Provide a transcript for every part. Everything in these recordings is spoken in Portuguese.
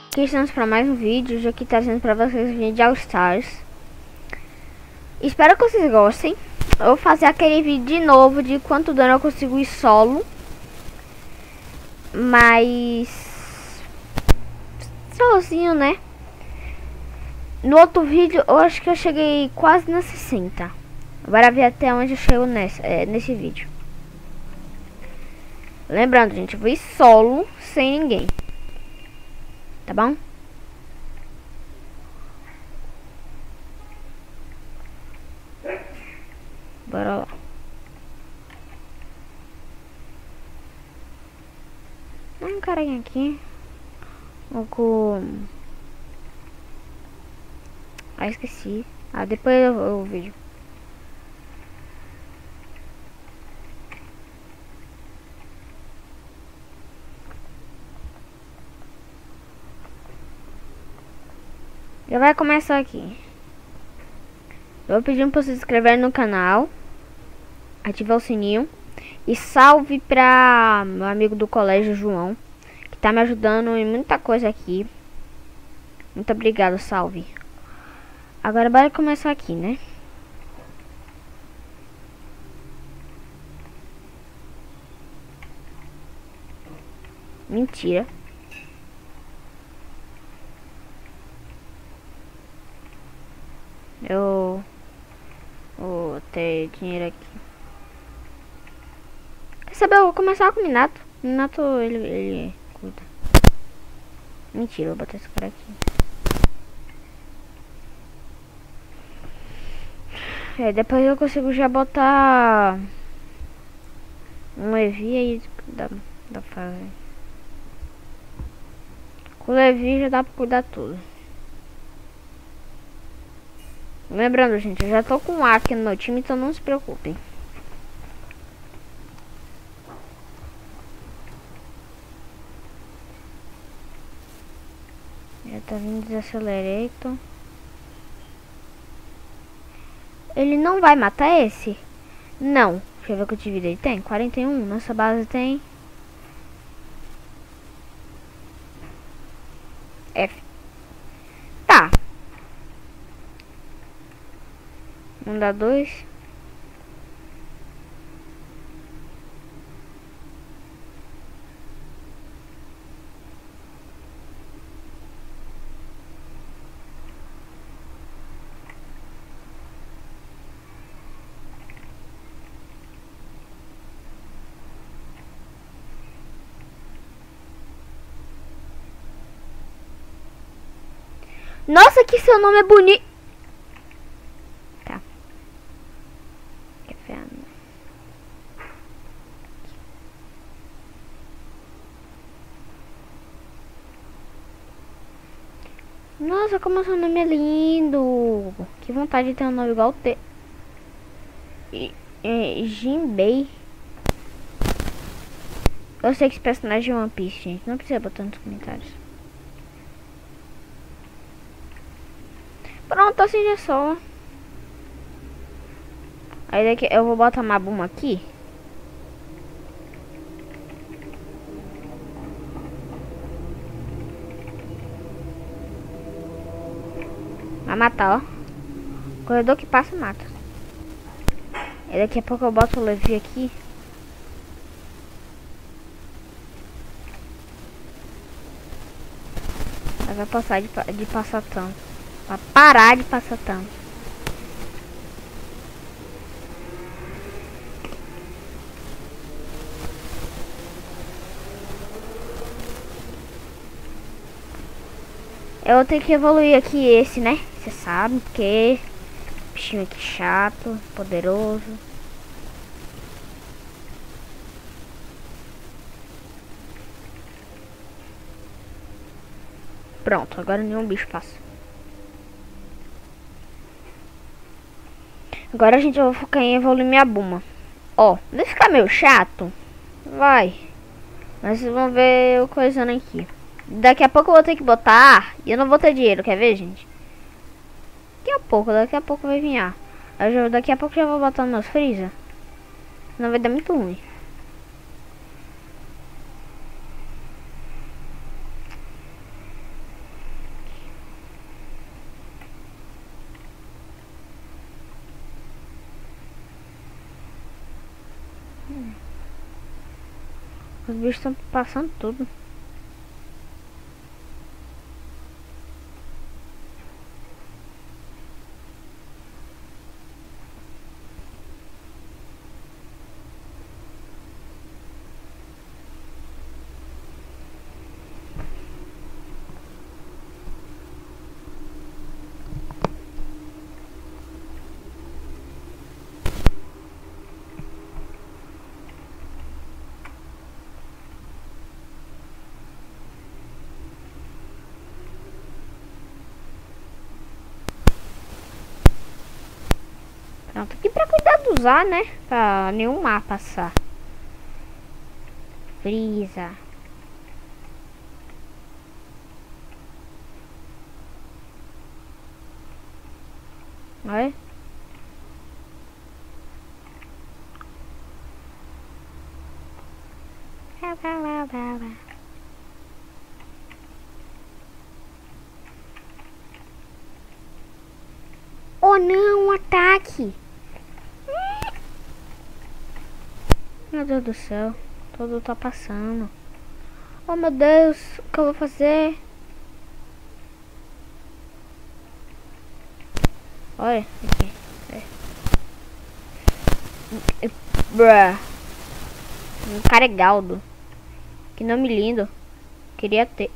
Aqui estamos para mais um vídeo, aqui trazendo para vocês o vídeo de All Stars. Espero que vocês gostem. Eu vou fazer aquele vídeo de novo de quanto dano eu consigo ir solo. Mas sozinho, né? No outro vídeo eu acho que eu cheguei quase na 60. Agora ver até onde eu chego nesse vídeo. Lembrando, gente, eu vou ir solo sem ninguém. Tá bom? Bora lá. Um carinha aqui. Com... Ah, esqueci. Ah, depois eu vejo. Já vai começar aqui. Eu vou pedir para se inscrever no canal, ativar o sininho e salve para meu amigo do colégio João, que tá me ajudando em muita coisa aqui. Muito obrigado, salve. Agora bora começar aqui, né? Mentira. Eu vou ter dinheiro aqui. Quer saber? Eu vou começar com o Minato. O Minato, ele cuida. Mentira, eu vou botar esse cara aqui. Depois eu consigo já botar um Levi aí. Dá pra fazer. Com o Levi já dá pra cuidar tudo. Lembrando, gente, eu já tô com um aqui no meu time, então não se preocupem. Já tá vindo Desacelerator. Ele não vai matar esse? Não. Deixa eu ver quanto de vida ele tem. 41. Nossa base tem... F. Tá. Não dá 2. Nossa, que seu nome é bonito. Tá. Que feio. Nossa, como seu nome é lindo. Que vontade de ter um nome igual o teu. Jinbei. Eu sei que esse personagem é One Piece, gente. Não precisa botar nos comentários. Pronto, assim já só. Aí daqui eu vou botar uma Buma aqui. Vai matar, ó. Corredor que passa, mata. Aí daqui a pouco eu boto o Levi aqui. Aí vai passar de passar tanto. Vai parar de passar tanto. Eu vou ter que evoluir aqui esse, né? Você sabe, porque... Bichinho aqui chato, poderoso. Pronto, agora nenhum bicho passa. Agora a gente vai focar em evoluir minha Buma. Ó, vai ficar meio chato. Vai. Mas vocês vão ver eu coisando aqui. Daqui a pouco eu vou ter que botar. E eu não vou ter dinheiro, quer ver, gente? Daqui a pouco vai vir. Daqui a pouco já vou botar nos meus freezer. Não vai dar muito ruim. Os bichos estão passando tudo. Pronto, aqui pra cuidar dos ar, né? Pra nenhum mar passar. Brisa. Olha. Oh não, um ataque! Meu Deus do céu, tudo tá passando. Oh meu Deus, o que eu vou fazer? Olha aqui. Bruh. Um cara é galdo. Que nome lindo. Queria ter.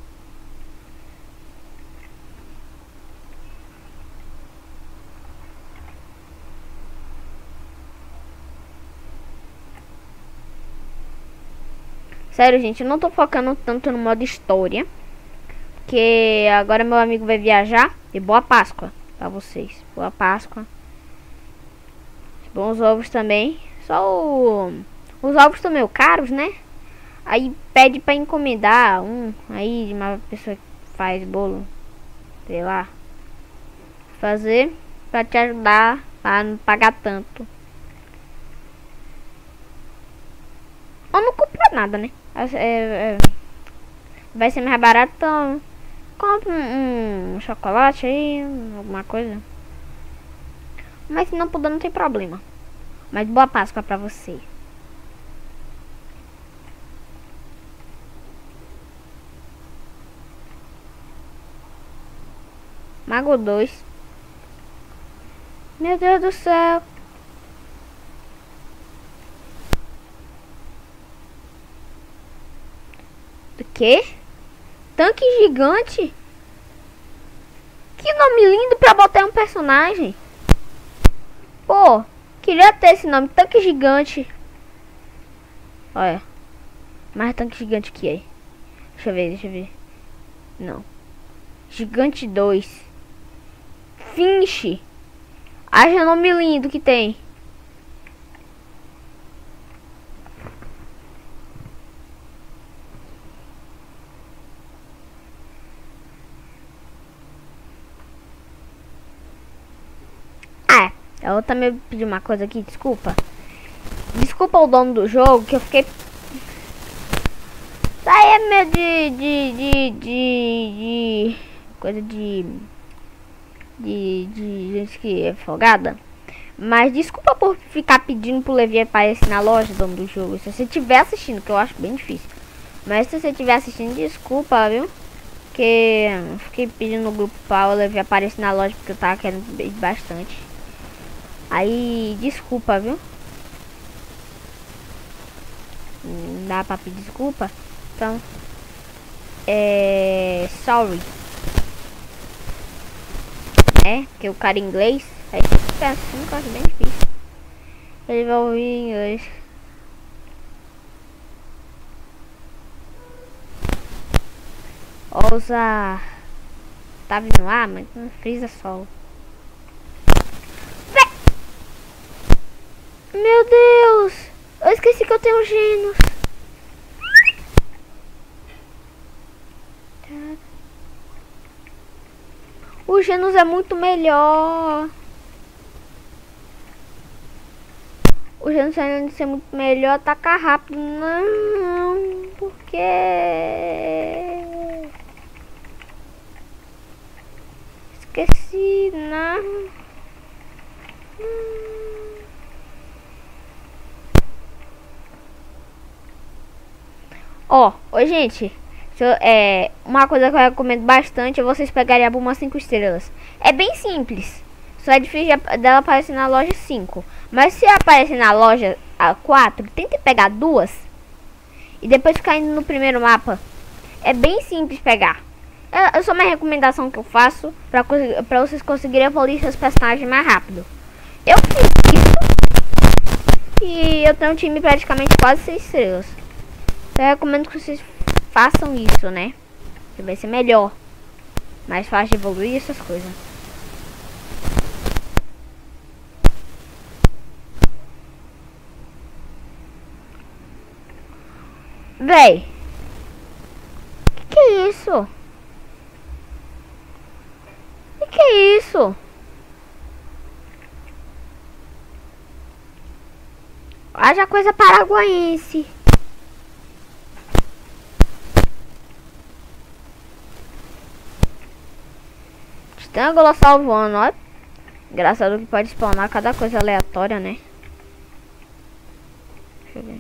Sério, gente, eu não tô focando tanto no modo história. Porque agora meu amigo vai viajar. E boa Páscoa pra vocês. Boa Páscoa. Bons ovos também. Os ovos estão meio caros, né? Aí pede pra encomendar um. Aí uma pessoa que faz bolo. Sei lá. Fazer pra te ajudar a não pagar tanto. Ou não compra nada, né? Vai ser mais barato, então compra um chocolate aí, alguma coisa. Mas se não puder, não tem problema. Mas boa Páscoa pra você. Mago 2. Meu Deus do céu. Do que? Tanque gigante? Que nome lindo pra botar em um personagem. Pô, queria ter esse nome, tanque gigante. Olha. Mais tanque gigante que é. Deixa eu ver. Não. Gigante 2. Finch. Haja nome lindo que tem. Eu também pedi uma coisa aqui, desculpa. Desculpa o dono do jogo, que eu fiquei... Isso aí é meio de coisa de gente que é folgada. Mas desculpa por ficar pedindo pro Levi aparecer na loja, dono do jogo. Se você estiver assistindo, que eu acho bem difícil. Mas se você estiver assistindo, desculpa, viu? Porque eu fiquei pedindo no grupo para o Levi aparecer na loja, porque eu tava querendo bastante. Aí, desculpa, viu? Não dá pra pedir desculpa. Então, sorry. Porque o cara em inglês, aí fica assim, que eu acho bem difícil. Ele vai ouvir em inglês. Ousa. Tá vindo lá, mas não frisa sol. Meu Deus! Eu esqueci que eu tenho genos. O Genos é muito melhor. O Genos além de ser muito melhor, atacar rápido. Não, porque esqueci, não. Oi gente, uma coisa que eu recomendo bastante é vocês pegarem a Bulma 5 estrelas. É bem simples, só é difícil dela aparecer na loja 5. Mas se aparecer na loja 4, tente pegar duas e depois ficar indo no primeiro mapa. É bem simples pegar. É só uma recomendação que eu faço pra vocês conseguirem evoluir seus personagens mais rápido. Eu fiz isso e eu tenho um time praticamente quase 6 estrelas. Então eu recomendo que vocês façam isso, né? Que vai ser melhor. Mais fácil de evoluir essas coisas. Véi. Que é isso? Que é isso? Haja coisa paraguaense. Titangolossauro voando, ó. Engraçado que pode spawnar cada coisa aleatória, né? Deixa eu ver.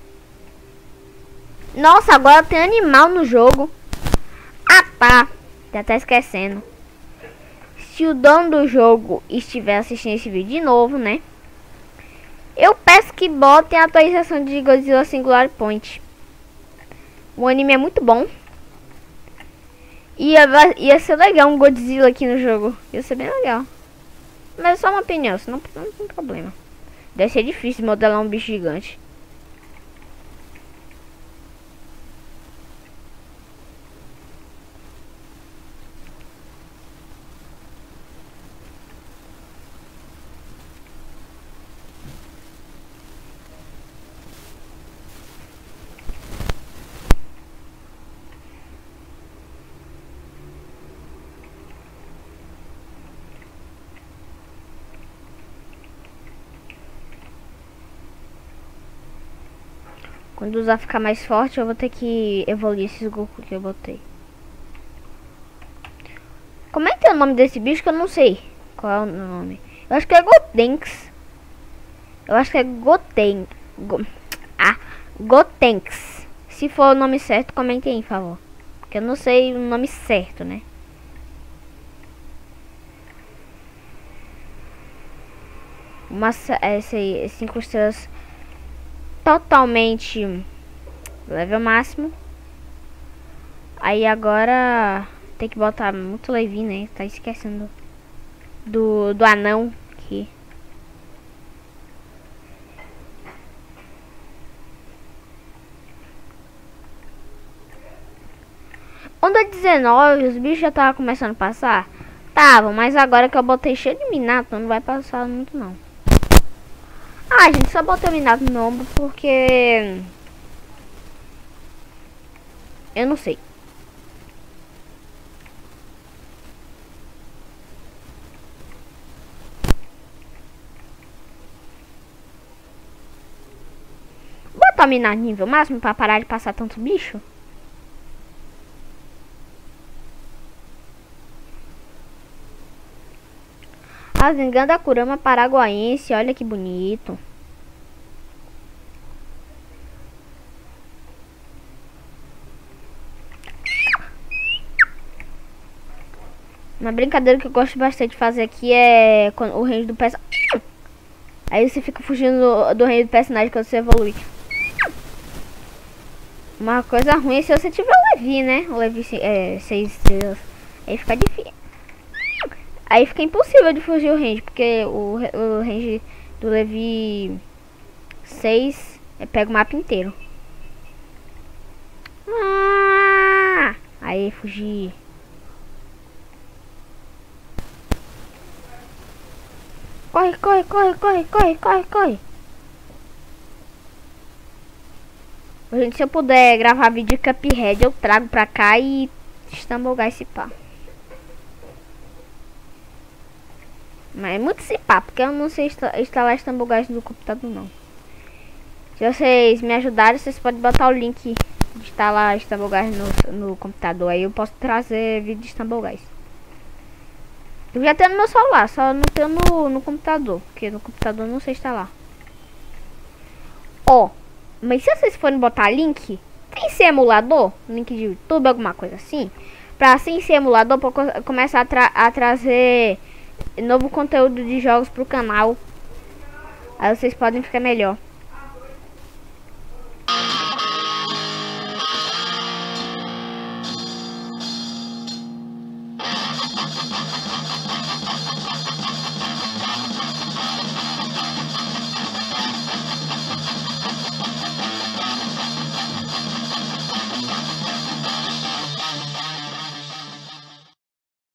Nossa, agora tem animal no jogo. Ah, tá. Já tá esquecendo. Se o dono do jogo estiver assistindo esse vídeo de novo, né? Eu peço que botem a atualização de Godzilla Singular Point. O anime é muito bom. Ia ser legal um Godzilla aqui no jogo. Ia ser bem legal. Mas é só uma opinião, senão não tem problema. Deve ser difícil modelar um bicho gigante. Quando usar ficar mais forte, eu vou ter que evoluir esses Goku que eu botei. Como é que é o nome desse bicho que eu não sei qual é o nome? Eu acho que é Gotenks. Eu acho que é Gotenks. Se for o nome certo, comentem aí, por favor. Porque eu não sei o nome certo, né? Esse 5 estrelas totalmente level máximo. Aí agora tem que botar muito Levi, né? Tá esquecendo do anão aqui. Onda 19, os bichos já estavam começando a passar? Tava, mas agora que eu botei cheio de Minato, não vai passar muito não. Ah, gente, só botei o Minato no meu ombro porque... eu não sei. Botar o Minato nível máximo pra parar de passar tanto bicho? A Zinganda Kurama paraguaense, olha que bonito. Uma brincadeira que eu gosto bastante de fazer aqui é quando o range do personagem. Aí você fica fugindo do range do personagem quando você evolui. Uma coisa ruim é se você tiver o Levi, né? O Levi 6 estrelas. Aí fica difícil. Aí fica impossível de fugir o range, porque o range do Levi 6 pega o mapa inteiro. Aí fugir. Corre, corre, corre, corre, corre, corre, corre. Gente, se eu puder gravar vídeo de Cuphead, eu trago pra cá e estambogar esse pá. Mas é muito esse pá, porque eu não sei instalar estambogar no computador não. Se vocês me ajudarem, vocês podem botar o link de instalar estambogar no computador. Aí eu posso trazer vídeo de estambogar. Eu já tenho no meu celular, só não tenho no computador, porque no computador eu não sei instalar. Mas se vocês forem botar link, sem ser emulador, link de YouTube, alguma coisa assim. Pra sem ser emulador, pra começar a trazer novo conteúdo de jogos pro canal. Aí vocês podem ficar melhor.